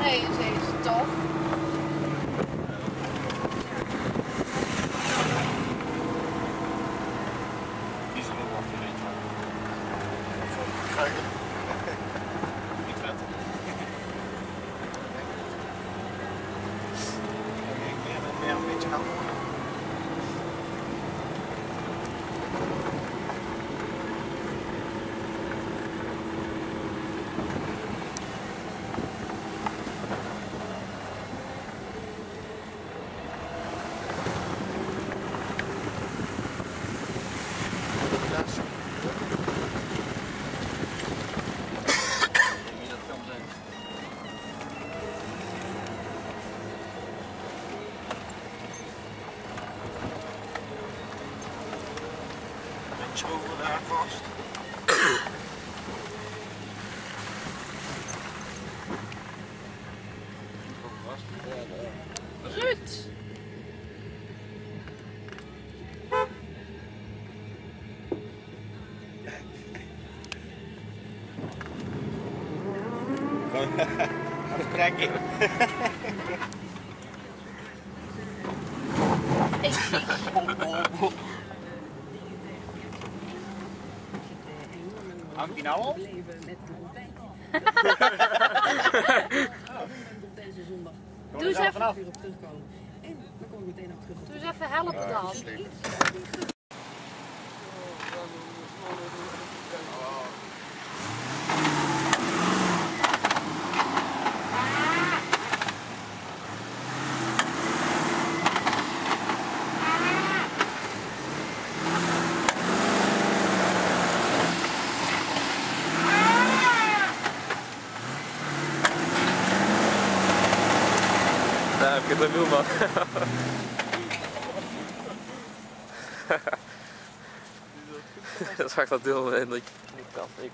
Nee, deze toch? Die zullen ook wachten, weet je wel. Niet vet. Meer een beetje gaan worden. Over daar vast. Ruud! Even trekken. Hangt die nou op? Doe eens even. Doe eens even helpen dan. Daar heb je het een man. Dat zag dat deel en dat je niet kan. Ik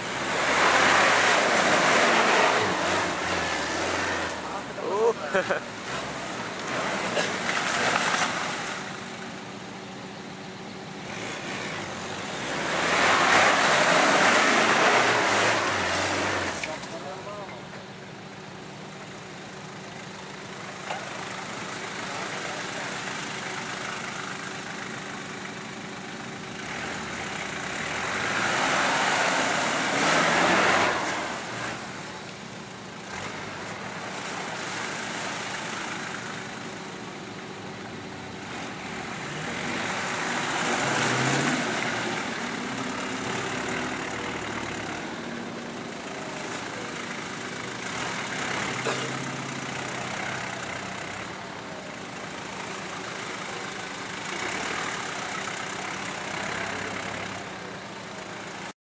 wel. Oh.